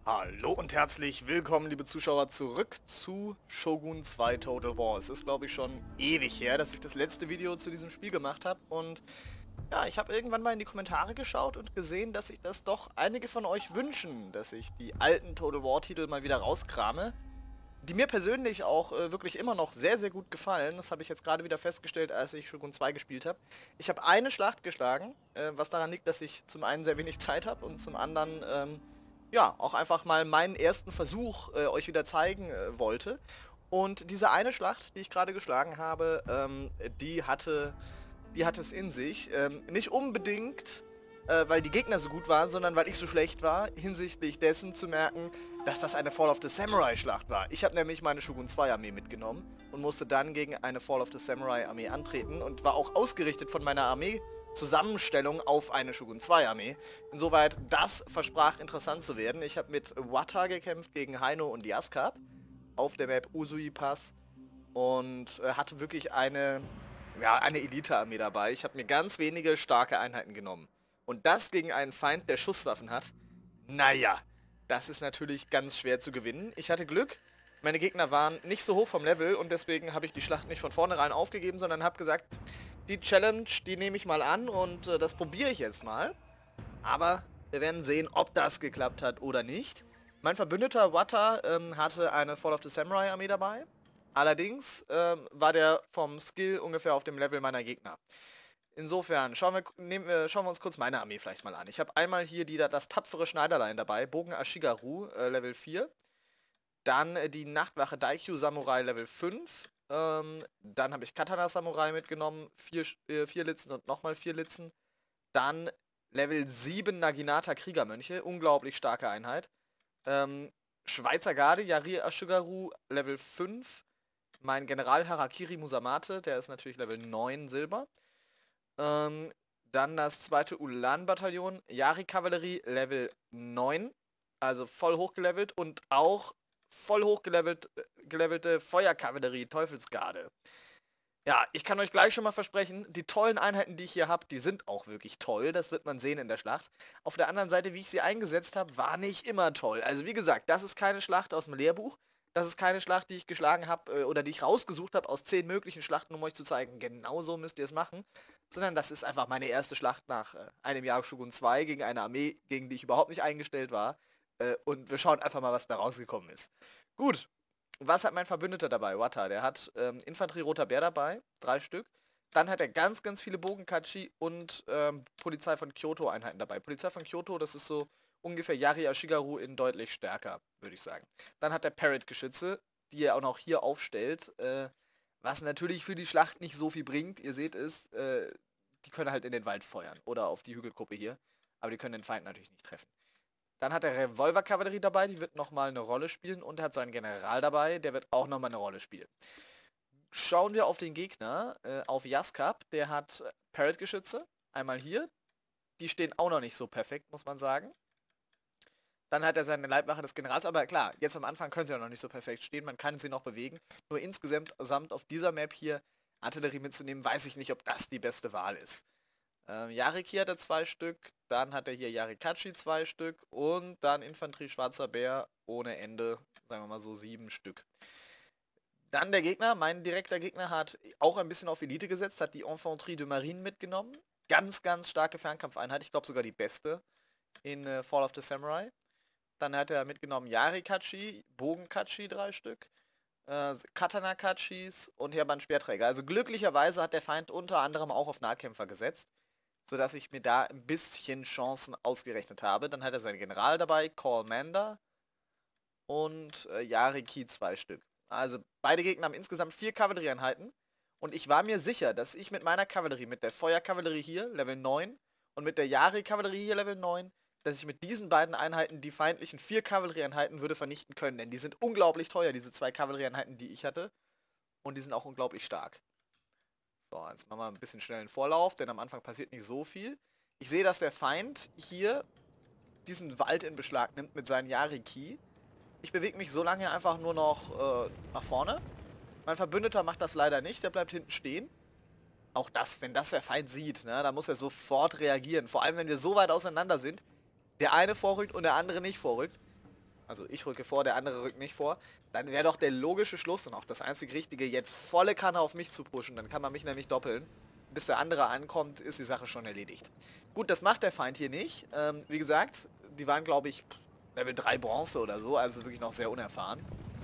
Hallo und herzlich willkommen, liebe Zuschauer, zurück zu Shogun 2 Total War. Es ist, glaube ich, schon ewig her, dass ich das letzte Video zu diesem Spiel gemacht habe. Und ja, ich habe irgendwann mal in die Kommentare geschaut und gesehen, dass sich das doch einige von euch wünschen, dass ich die alten Total War-Titel mal wieder rauskrame. Die mir persönlich auch wirklich immer noch sehr, sehr gut gefallen. Das habe ich jetzt gerade wieder festgestellt, als ich Shogun 2 gespielt habe. Ich habe eine Schlacht geschlagen, was daran liegt, dass ich zum einen sehr wenig Zeit habe und zum anderen ja, auch einfach mal meinen ersten Versuch euch wieder zeigen wollte. Und diese eine Schlacht, die ich gerade geschlagen habe, die hatte es in sich. Nicht unbedingt, weil die Gegner so gut waren, sondern weil ich so schlecht war, hinsichtlich dessen zu merken, dass das eine Fall of the Samurai Schlacht war. Ich habe nämlich meine Shogun 2 Armee mitgenommen und musste dann gegen eine Fall of the Samurai Armee antreten und war auch ausgerichtet von meiner Armee Zusammenstellung auf eine Shogun 2 Armee. Insoweit, das versprach interessant zu werden. Ich habe mit Wata gekämpft gegen Heino und Yaskap auf der Map Usui Pass und hatte wirklich eine Elite-Armee dabei. Ich habe mir ganz wenige starke Einheiten genommen. Und das gegen einen Feind, der Schusswaffen hat. Naja, das ist natürlich ganz schwer zu gewinnen. Ich hatte Glück. Meine Gegner waren nicht so hoch vom Level und deswegen habe ich die Schlacht nicht von vornherein aufgegeben, sondern habe gesagt, die Challenge, die nehme ich mal an und das probiere ich jetzt mal. Aber wir werden sehen, ob das geklappt hat oder nicht. Mein Verbündeter Wata hatte eine Fall of the Samurai Armee dabei. Allerdings war der vom Skill ungefähr auf dem Level meiner Gegner. Insofern, schauen wir uns kurz meine Armee vielleicht mal an. Ich habe einmal hier das tapfere Schneiderlein dabei, Bogen Ashigaru, Level 4. Dann die Nachtwache Daikyu Samurai Level 5. Dann habe ich Katana Samurai mitgenommen, 4 Litzen und nochmal 4 Litzen. Dann Level 7 Naginata Kriegermönche, unglaublich starke Einheit. Schweizer Garde, Yari Ashigaru, Level 5. Mein General Harakiri Musamate, der ist natürlich Level 9 Silber. Dann das zweite Ulan-Bataillon, Yari-Kavallerie, Level 9. Also voll hochgelevelt und auch voll hochgelevelte Feuerkavallerie, Teufelsgarde. Ja, ich kann euch gleich schon mal versprechen, die tollen Einheiten, die ich hier habe, die sind auch wirklich toll. Das wird man sehen in der Schlacht. Auf der anderen Seite, wie ich sie eingesetzt habe, war nicht immer toll. Also wie gesagt, das ist keine Schlacht aus dem Lehrbuch. Das ist keine Schlacht, die ich geschlagen habe oder die ich rausgesucht habe aus 10 möglichen Schlachten, um euch zu zeigen, genau so müsst ihr es machen. Sondern das ist einfach meine erste Schlacht nach einem Jahr Shogun 2 gegen eine Armee, gegen die ich überhaupt nicht eingestellt war. Und wir schauen einfach mal, was bei rausgekommen ist. Gut, was hat mein Verbündeter dabei? Wata, der hat Infanterie Roter Bär dabei, 3 Stück. Dann hat er ganz, ganz viele Bogenkachi und Polizei von Kyoto Einheiten dabei. Polizei von Kyoto, das ist so ungefähr Yari Ashigaru in deutlich stärker, würde ich sagen. Dann hat er Parrot-Geschütze, die er auch noch hier aufstellt, was natürlich für die Schlacht nicht so viel bringt. Ihr seht es, die können halt in den Wald feuern oder auf die Hügelgruppe hier. Aber die können den Feind natürlich nicht treffen. Dann hat er Revolverkavallerie dabei, die wird nochmal eine Rolle spielen. Und er hat seinen General dabei, der wird auch nochmal eine Rolle spielen. Schauen wir auf den Gegner, auf Yaskap, der hat Parrot-Geschütze. Einmal hier. Die stehen auch noch nicht so perfekt, muss man sagen. Dann hat er seine Leibwache des Generals, aber klar, jetzt am Anfang können sie ja noch nicht so perfekt stehen, man kann sie noch bewegen. Nur insgesamt auf dieser Map hier Artillerie mitzunehmen, weiß ich nicht, ob das die beste Wahl ist. Yariki hat er 2 Stück, dann hat er hier Yarikachi 2 Stück und dann Infanterie Schwarzer Bär ohne Ende, sagen wir mal so 7 Stück. Dann der Gegner, mein direkter Gegner hat auch ein bisschen auf Elite gesetzt, hat die Infanterie de Marine mitgenommen. Ganz, ganz starke Fernkampfeinheit, ich glaube sogar die beste in Fall of the Samurai. Dann hat er mitgenommen Yarikachi, Bogenkachi 3 Stück, Katana-Kachis und Heerbann-Speerträger. Also glücklicherweise hat der Feind unter anderem auch auf Nahkämpfer gesetzt, sodass ich mir da ein bisschen Chancen ausgerechnet habe. Dann hat er seinen General dabei, Colmander und Yariki 2 Stück. Also beide Gegner haben insgesamt 4 Kavallerieeinheiten und ich war mir sicher, dass ich mit meiner Kavallerie, mit der Feuerkavallerie hier, Level 9 und mit der Yari-Kavallerie hier, Level 9, dass ich mit diesen beiden Einheiten die feindlichen 4 Kavallerieeinheiten würde vernichten können, denn die sind unglaublich teuer, diese 2 Kavallerieeinheiten, die ich hatte. Und die sind auch unglaublich stark. So, jetzt machen wir ein bisschen schnell einen Vorlauf, denn am Anfang passiert nicht so viel. Ich sehe, dass der Feind hier diesen Wald in Beschlag nimmt mit seinen Yariki. Ich bewege mich so lange einfach nur noch nach vorne. Mein Verbündeter macht das leider nicht, der bleibt hinten stehen. Auch das, wenn das der Feind sieht, ne, da muss er sofort reagieren. Vor allem, wenn wir so weit auseinander sind, der eine vorrückt und der andere nicht vorrückt, also ich rücke vor, der andere rückt nicht vor, dann wäre doch der logische Schluss und auch das einzig Richtige, jetzt volle Kanne auf mich zu pushen. Dann kann man mich nämlich doppeln. Bis der andere ankommt, ist die Sache schon erledigt. Gut, das macht der Feind hier nicht. Wie gesagt, die waren, glaube ich, Level 3 Bronze oder so, also wirklich noch sehr unerfahren.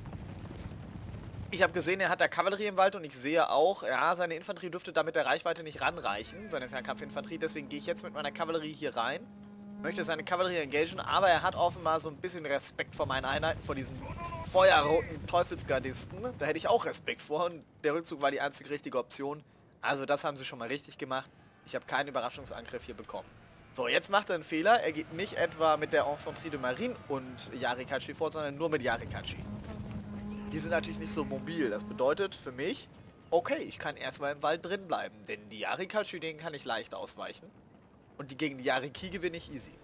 Ich habe gesehen, er hat da Kavallerie im Wald und ich sehe auch, ja, seine Infanterie dürfte da mit der Reichweite nicht ranreichen, seine Fernkampfinfanterie, deswegen gehe ich jetzt mit meiner Kavallerie hier rein, möchte seine Kavallerie engagieren, aber er hat offenbar so ein bisschen Respekt vor meinen Einheiten, vor diesen feuerroten Teufelsgardisten, da hätte ich auch Respekt vor und der Rückzug war die einzige richtige Option, also das haben sie schon mal richtig gemacht, ich habe keinen Überraschungsangriff hier bekommen. So, jetzt macht er einen Fehler, er geht nicht etwa mit der Infanterie de Marine und Yarikachi vor, sondern nur mit Yarikachi. Die sind natürlich nicht so mobil. Das bedeutet für mich, okay, ich kann erstmal im Wald drin bleiben. Denn die Yarikachi, denen kann ich leicht ausweichen. Und die gegen die Yariki gewinne ich easy.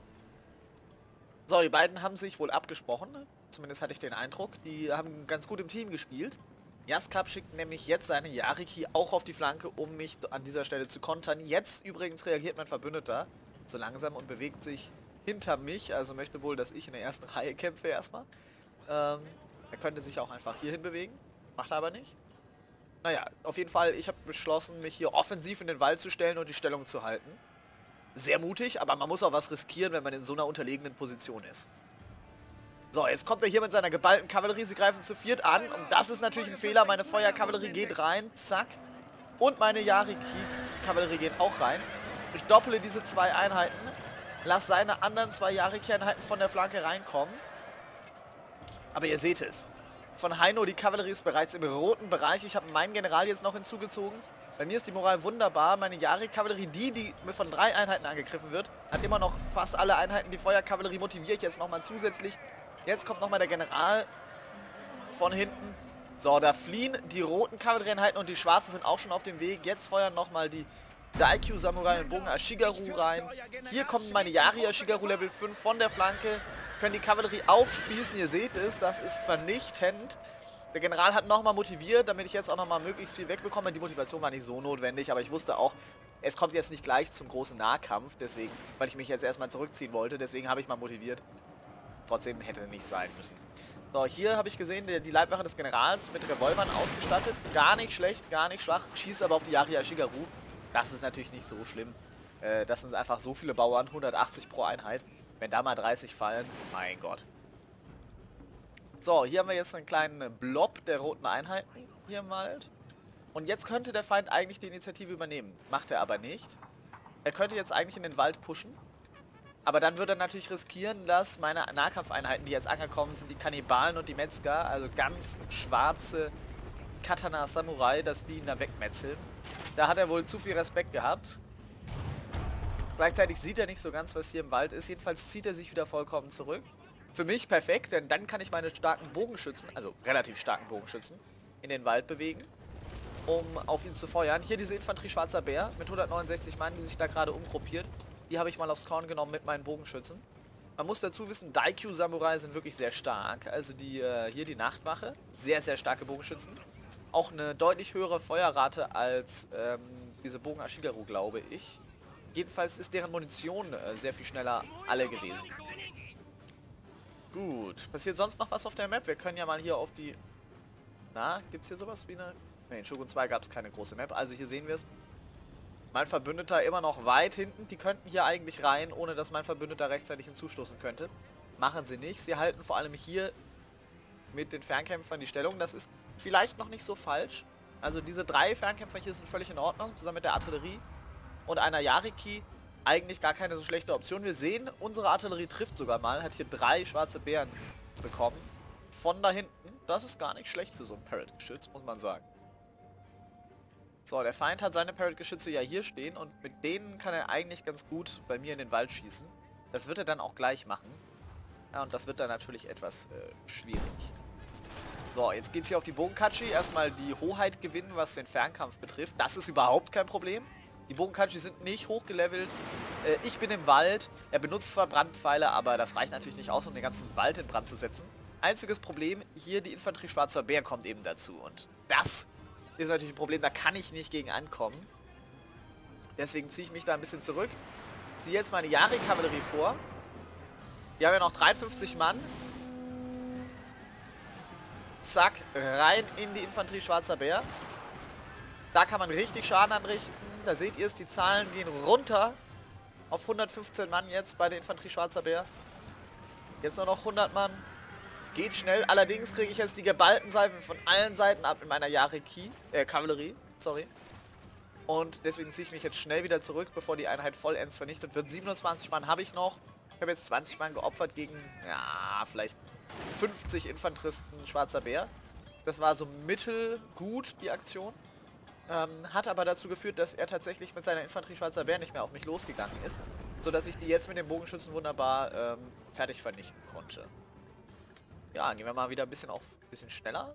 So, die beiden haben sich wohl abgesprochen. Zumindest hatte ich den Eindruck. Die haben ganz gut im Team gespielt. Jaskap schickt nämlich jetzt seine Yariki auch auf die Flanke, um mich an dieser Stelle zu kontern. Jetzt übrigens reagiert mein Verbündeter so langsam und bewegt sich hinter mich. Also möchte wohl, dass ich in der ersten Reihe kämpfe erstmal. Er könnte sich auch einfach hierhin bewegen, macht er aber nicht. Naja, auf jeden Fall, ich habe beschlossen, mich hier offensiv in den Wald zu stellen und die Stellung zu halten. Sehr mutig, aber man muss auch was riskieren, wenn man in so einer unterlegenen Position ist. So, jetzt kommt er hier mit seiner geballten Kavallerie, sie greifen zu viert an und das ist natürlich ein Fehler. Meine Feuerkavallerie geht rein, zack. Und meine Yariki-Kavallerie geht auch rein. Ich dopple diese zwei Einheiten, lasse seine anderen zwei Yariki-Einheiten von der Flanke reinkommen. Aber ihr seht es. Von Heino, die Kavallerie ist bereits im roten Bereich. Ich habe meinen General jetzt noch hinzugezogen. Bei mir ist die Moral wunderbar. Meine Yari-Kavallerie, die von 3 Einheiten angegriffen wird, hat immer noch fast alle Einheiten. Die Feuerkavallerie motiviere ich jetzt nochmal zusätzlich. Jetzt kommt nochmal der General von hinten. So, da fliehen die roten Kavallerieeinheiten und die schwarzen sind auch schon auf dem Weg. Jetzt feuern nochmal die Daikyu Samurai und Bogen Ashigaru rein. Hier kommen meine Yari Ashigaru Level 5 von der Flanke. Können die Kavallerie aufspießen, ihr seht es, das ist vernichtend. Der General hat nochmal motiviert, damit ich jetzt auch nochmal möglichst viel wegbekomme. Die Motivation war nicht so notwendig, aber ich wusste auch, es kommt jetzt nicht gleich zum großen Nahkampf, deswegen, weil ich mich jetzt erstmal zurückziehen wollte, deswegen habe ich mal motiviert. Trotzdem hätte nicht sein müssen. So, hier habe ich gesehen, die Leibwache des Generals mit Revolvern ausgestattet. Gar nicht schlecht, gar nicht schwach, schießt aber auf die Yari Ashigaru. Das ist natürlich nicht so schlimm. Das sind einfach so viele Bauern, 180 pro Einheit. Wenn da mal 30 fallen, mein Gott. So, hier haben wir jetzt einen kleinen Blob der roten Einheiten hier im Wald. Und jetzt könnte der Feind eigentlich die Initiative übernehmen. Macht er aber nicht. Er könnte jetzt eigentlich in den Wald pushen. Aber dann würde er natürlich riskieren, dass meine Nahkampfeinheiten, die jetzt angekommen sind, die Kannibalen und die Metzger, also ganz schwarze Katana-Samurai, dass die ihn da wegmetzeln. Da hat er wohl zu viel Respekt gehabt. Gleichzeitig sieht er nicht so ganz, was hier im Wald ist. Jedenfalls zieht er sich wieder vollkommen zurück. Für mich perfekt, denn dann kann ich meine starken Bogenschützen, also relativ starken Bogenschützen, in den Wald bewegen, um auf ihn zu feuern. Hier diese Infanterie Schwarzer Bär mit 169 Mann, die sich da gerade umgruppiert. Die habe ich mal aufs Korn genommen mit meinen Bogenschützen. Man muss dazu wissen, Daikyu Samurai sind wirklich sehr stark. Also die hier die Nachtwache, sehr, sehr starke Bogenschützen. Auch eine deutlich höhere Feuerrate als diese Bogen Ashigaru, glaube ich. Jedenfalls ist deren Munition sehr viel schneller alle gewesen. Gut. Passiert sonst noch was auf der Map? Wir können ja mal hier auf die... Na, gibt es hier sowas wie eine... Ne, in Shogun 2 gab es keine große Map. Also hier sehen wir es. Mein Verbündeter immer noch weit hinten. Die könnten hier eigentlich rein, ohne dass mein Verbündeter rechtzeitig hinzustoßen könnte. Machen sie nicht. Sie halten vor allem hier mit den Fernkämpfern die Stellung. Das ist vielleicht noch nicht so falsch. Also diese 3 Fernkämpfer hier sind völlig in Ordnung, zusammen mit der Artillerie und einer Yariki. Eigentlich gar keine so schlechte Option. Wir sehen, unsere Artillerie trifft sogar mal. Hat hier 3 schwarze Bären bekommen. Von da hinten. Das ist gar nicht schlecht für so ein Parrot-Geschütz, muss man sagen. So, der Feind hat seine Parrot-Geschütze ja hier stehen und mit denen kann er eigentlich ganz gut bei mir in den Wald schießen. Das wird er dann auch gleich machen. Ja, und das wird dann natürlich etwas schwierig. So, jetzt geht es hier auf die Bogenkatschi. Erstmal die Hoheit gewinnen, was den Fernkampf betrifft. Das ist überhaupt kein Problem. Die Bogenkatschi sind nicht hochgelevelt. Ich bin im Wald. Er benutzt zwar Brandpfeile, aber das reicht natürlich nicht aus, um den ganzen Wald in Brand zu setzen. Einziges Problem, hier die Infanterie Schwarzer Bär kommt eben dazu. Und das ist natürlich ein Problem, da kann ich nicht gegen ankommen. Deswegen ziehe ich mich da ein bisschen zurück. Ziehe jetzt meine Yari-Kavallerie vor. Wir haben ja noch 53 Mann. Zack, rein in die Infanterie Schwarzer Bär. Da kann man richtig Schaden anrichten. Da seht ihr es, die Zahlen gehen runter auf 115 Mann jetzt bei der Infanterie Schwarzer Bär. Jetzt nur noch 100 Mann. Geht schnell. Allerdings kriege ich jetzt die geballten Seifen von allen Seiten ab in meiner Kavallerie. Sorry. Und deswegen ziehe ich mich jetzt schnell wieder zurück, bevor die Einheit vollends vernichtet wird. 27 Mann habe ich noch. Ich habe jetzt 20 Mann geopfert gegen, ja, vielleicht 50 Infanteristen Schwarzer Bär. Das war so mittelgut, die Aktion. Hat aber dazu geführt, dass er tatsächlich mit seiner Infanterie Schwarzer Bär nicht mehr auf mich losgegangen ist. Sodass ich die jetzt mit dem Bogenschützen wunderbar fertig vernichten konnte. Ja, gehen wir mal wieder ein bisschen schneller.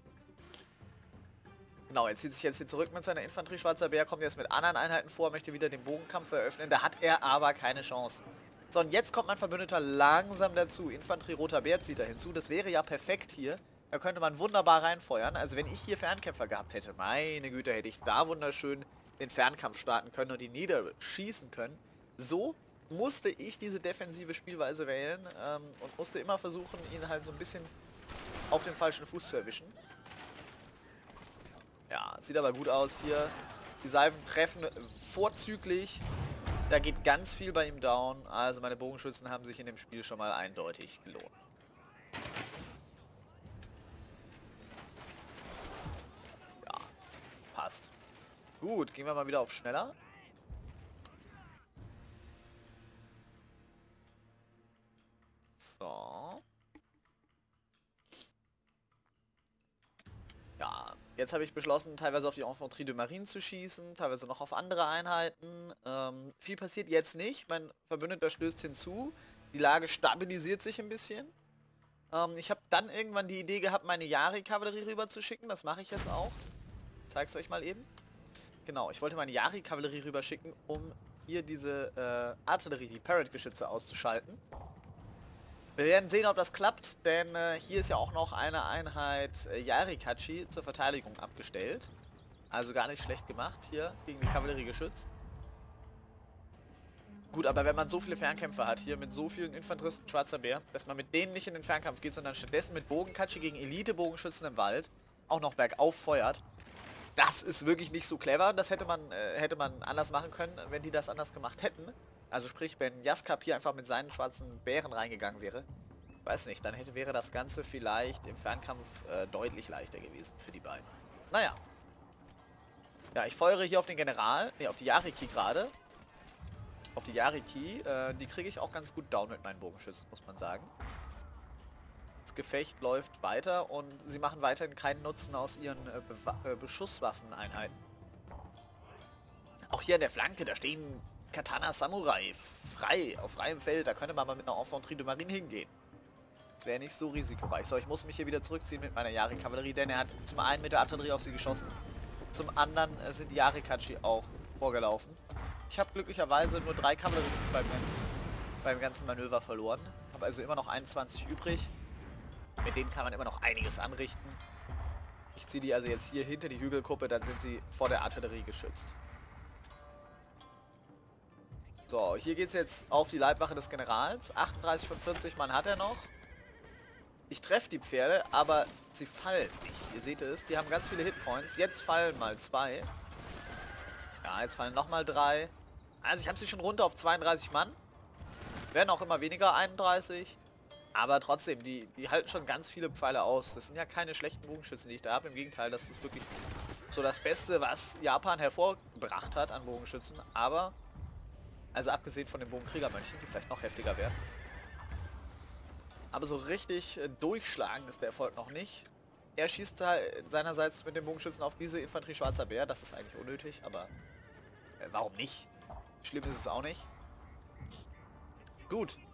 Genau, er zieht sich jetzt hier zurück mit seiner Infanterie Schwarzer Bär, kommt jetzt mit anderen Einheiten vor, möchte wieder den Bogenkampf eröffnen. Da hat er aber keine Chance. So, und jetzt kommt mein Verbündeter langsam dazu. Infanterie Roter Bär zieht er hinzu. Das wäre ja perfekt hier. Da könnte man wunderbar reinfeuern. Also wenn ich hier Fernkämpfer gehabt hätte, meine Güte, hätte ich da wunderschön den Fernkampf starten können und die niederschießen können. So musste ich diese defensive Spielweise wählen und musste immer versuchen, ihn halt so ein bisschen auf den falschen Fuß zu erwischen. Ja, sieht aber gut aus hier. Die Seifen treffen vorzüglich. Da geht ganz viel bei ihm down. Also meine Bogenschützen haben sich in dem Spiel schon mal eindeutig gelohnt. Ja, passt. Gut, gehen wir mal wieder auf schneller. So. Ja, jetzt habe ich beschlossen, teilweise auf die Infanterie de Marine zu schießen, teilweise noch auf andere Einheiten. Viel passiert jetzt nicht. Mein Verbündeter stößt hinzu. Die Lage stabilisiert sich ein bisschen. Ich habe dann irgendwann die Idee gehabt, meine Yari-Kavallerie rüber zu schicken. Das mache ich jetzt auch. Ich zeige es euch mal eben. Genau, ich wollte meine Yari-Kavallerie rüber schicken, um hier diese Artillerie, die Parrot-Geschütze auszuschalten. Wir werden sehen, ob das klappt, denn hier ist ja auch noch eine Einheit Yarikachi zur Verteidigung abgestellt. Also gar nicht schlecht gemacht hier, gegen die Kavallerie geschützt. Gut, aber wenn man so viele Fernkämpfer hat, hier mit so vielen Infanteristen Schwarzer Bär, dass man mit denen nicht in den Fernkampf geht, sondern stattdessen mit Bogenkatschi gegen Elite-Bogenschützen im Wald auch noch bergauf feuert, das ist wirklich nicht so clever. Das hätte man anders machen können, wenn die das anders gemacht hätten. Also sprich, wenn Jaskap hier einfach mit seinen schwarzen Bären reingegangen wäre, weiß nicht, dann wäre das Ganze vielleicht im Fernkampf deutlich leichter gewesen für die beiden. Naja. Ja, ich feuere hier auf den General, ne, auf die Yariki gerade. Auf die Yariki, die kriege ich auch ganz gut down mit meinen Bogenschützen, muss man sagen. Das Gefecht läuft weiter und sie machen weiterhin keinen Nutzen aus ihren Beschusswaffeneinheiten. Auch hier an der Flanke, da stehen Katana Samurai frei, auf freiem Feld. Da könnte man mal mit einer Infanterie de Marine hingehen. Das wäre nicht so risikoreich. So, ich muss mich hier wieder zurückziehen mit meiner Yari-Kavallerie, denn er hat zum einen mit der Artillerie auf sie geschossen. Zum anderen sind die Yarikachi auch vorgelaufen. Ich habe glücklicherweise nur 3 Kavalleristen beim ganzen Manöver verloren. Habe also immer noch 21 übrig. Mit denen kann man immer noch einiges anrichten. Ich ziehe die also jetzt hier hinter die Hügelkuppe, dann sind sie vor der Artillerie geschützt. So, hier geht es jetzt auf die Leibwache des Generals. 38 von 40 Mann hat er noch. Ich treffe die Pferde, aber sie fallen nicht. Ihr seht es, die haben ganz viele Hitpoints. Jetzt fallen mal 2. Ja, jetzt fallen nochmal 3. Also ich habe sie schon runter auf 32 Mann. Werden auch immer weniger, 31. Aber trotzdem, die halten schon ganz viele Pfeile aus. Das sind ja keine schlechten Bogenschützen, die ich da habe. Im Gegenteil, das ist wirklich so das Beste, was Japan hervorgebracht hat an Bogenschützen. Aber, also abgesehen von den Bogenkriegermönchen, die vielleicht noch heftiger wären. Aber so richtig durchschlagen ist der Erfolg noch nicht. Er schießt da seinerseits mit den Bogenschützen auf diese Infanterie Schwarzer Bär. Das ist eigentlich unnötig, aber warum nicht? Schlimm ist es auch nicht. Gut.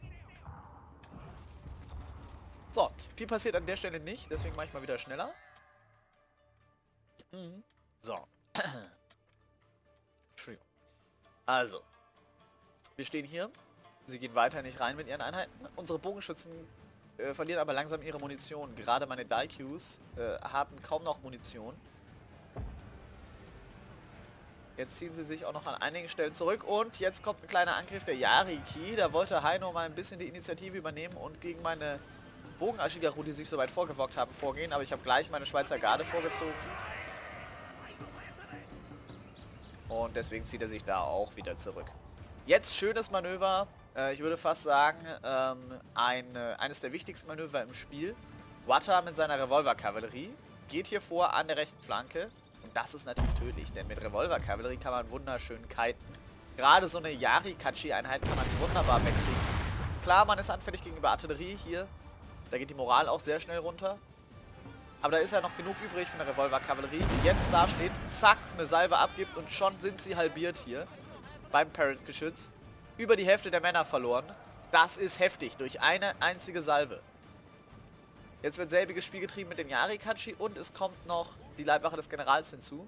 So, viel passiert an der Stelle nicht, deswegen mache ich mal wieder schneller. So. Entschuldigung. Also. Wir stehen hier. Sie gehen weiter nicht rein mit ihren Einheiten. Unsere Bogenschützen verlieren aber langsam ihre Munition. Gerade meine Daikyus haben kaum noch Munition. Jetzt ziehen sie sich auch noch an einigen Stellen zurück. Und jetzt kommt ein kleiner Angriff der Yariki. Da wollte Heino mal ein bisschen die Initiative übernehmen und gegen meine Bogen-Ashigaru, die sich so weit vorgewockt haben, vorgehen, aber ich habe gleich meine Schweizer Garde vorgezogen. Und deswegen zieht er sich da auch wieder zurück. Jetzt schönes Manöver, ich würde fast sagen, eines der wichtigsten Manöver im Spiel. Wata mit seiner Revolver-Kavallerie geht hier vor an der rechten Flanke. Und das ist natürlich tödlich, denn mit Revolver-Kavallerie kann man wunderschön kiten. Gerade so eine Yari-Kachi-Einheit kann man wunderbar wegkriegen. Klar, man ist anfällig gegenüber Artillerie hier. Da geht die Moral auch sehr schnell runter. Aber da ist ja noch genug übrig von der Revolver-Kavallerie, die jetzt da steht, zack, eine Salve abgibt und schon sind sie halbiert hier beim Parrot-Geschütz. Über die Hälfte der Männer verloren. Das ist heftig, durch eine einzige Salve. Jetzt wird selbiges Spiel getrieben mit dem Yari-Kachi und es kommt noch die Leibwache des Generals hinzu.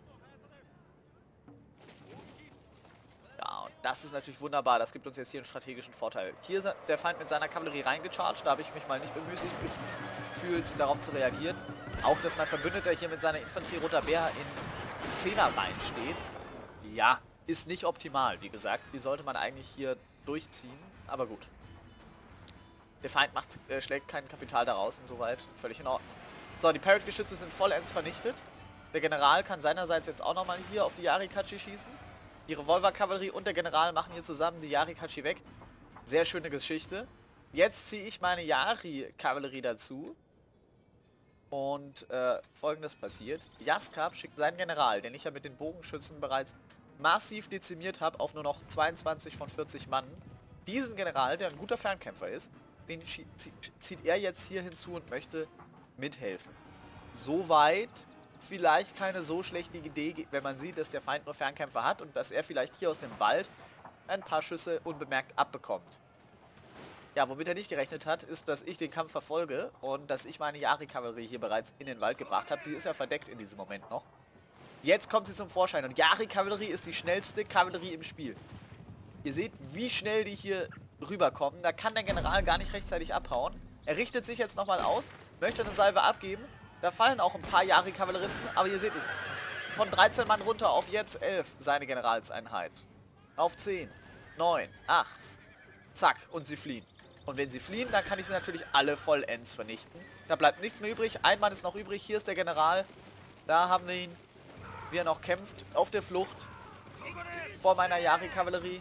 Ja, und das ist natürlich wunderbar. Das gibt uns jetzt hier einen strategischen Vorteil. Hier ist der Feind mit seiner Kavallerie reingecharged. Da habe ich mich mal nicht bemüßigt gefühlt, darauf zu reagieren. Auch, dass mein Verbündeter hier mit seiner Infanterie Roter Bär in 10er Reihen steht. Ja, ist nicht optimal, wie gesagt. Die sollte man eigentlich hier durchziehen. Aber gut. Der Feind schlägt kein Kapital daraus, insoweit völlig in Ordnung. So, die Parrot-Geschütze sind vollends vernichtet. Der General kann seinerseits jetzt auch nochmal hier auf die Yari-Kachi schießen. Die Revolver-Kavallerie und der General machen hier zusammen die Yari-Kachi weg. Sehr schöne Geschichte. Jetzt ziehe ich meine Yari-Kavallerie dazu. Und Folgendes passiert. Jaskab schickt seinen General, den ich ja mit den Bogenschützen bereits massiv dezimiert habe, auf nur noch 22 von 40 Mann. Diesen General, der ein guter Fernkämpfer ist, den zieht er jetzt hier hinzu und möchte mithelfen. Soweit vielleicht keine so schlechte Idee, wenn man sieht, dass der Feind nur Fernkämpfer hat und dass er vielleicht hier aus dem Wald ein paar Schüsse unbemerkt abbekommt. Ja, womit er nicht gerechnet hat, ist, dass ich den Kampf verfolge und dass ich meine Yari-Kavallerie hier bereits in den Wald gebracht habe. Die ist ja verdeckt in diesem Moment noch. Jetzt kommt sie zum Vorschein und Yari-Kavallerie ist die schnellste Kavallerie im Spiel. Ihr seht, wie schnell die hier rüberkommen. Da kann der General gar nicht rechtzeitig abhauen. Er richtet sich jetzt nochmal aus, möchte eine Salve abgeben. Da fallen auch ein paar Yari-Kavalleristen, aber ihr seht es. Von 13 Mann runter auf jetzt 11 seine Generalseinheit. Auf 10, 9, 8. Zack, und sie fliehen. Und wenn sie fliehen, dann kann ich sie natürlich alle vollends vernichten. Da bleibt nichts mehr übrig. Ein Mann ist noch übrig. Hier ist der General. Da haben wir ihn, wie er noch kämpft, auf der Flucht. Vor meiner Yari-Kavallerie.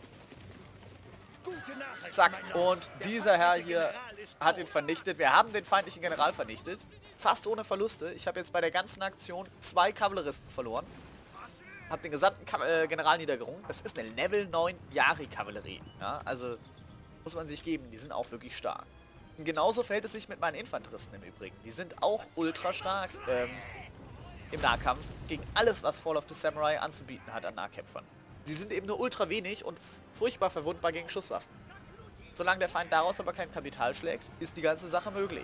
Zack, und dieser Herr hier hat ihn vernichtet. Wir haben den feindlichen General vernichtet. Fast ohne Verluste. Ich habe jetzt bei der ganzen Aktion 2 Kavalleristen verloren. Habe den gesamten General niedergerungen. Das ist eine Level 9 Yari-Kavallerie. Ja, also muss man sich geben. Die sind auch wirklich stark. Und genauso verhält es sich mit meinen Infanteristen im Übrigen. Die sind auch ultra stark im Nahkampf gegen alles, was Fall of the Samurai anzubieten hat an Nahkämpfern. Sie sind eben nur ultra wenig und furchtbar verwundbar gegen Schusswaffen. Solange der Feind daraus aber kein Kapital schlägt, ist die ganze Sache möglich.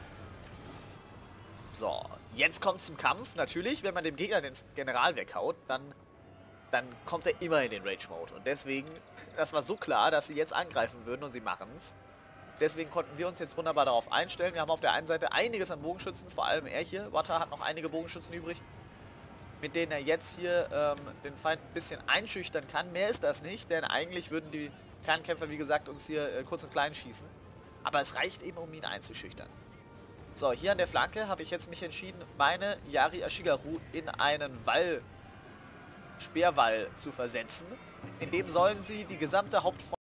So, jetzt kommt es zum Kampf. Natürlich, wenn man dem Gegner den General weghaut, dann kommt er immer in den Rage-Mode. Und deswegen, das war so klar, dass sie jetzt angreifen würden und sie machen es. Deswegen konnten wir uns jetzt wunderbar darauf einstellen. Wir haben auf der einen Seite einiges an Bogenschützen, vor allem er hier. Wata hat noch einige Bogenschützen übrig, mit denen er jetzt hier den Feind ein bisschen einschüchtern kann. Mehr ist das nicht, denn eigentlich würden die Fernkämpfer, wie gesagt, uns hier kurz und klein schießen. Aber es reicht eben, um ihn einzuschüchtern. So, hier an der Flanke habe ich jetzt mich entschieden, meine Yari Ashigaru in einen Speerwall zu versetzen. In dem sollen sie die gesamte Hauptfront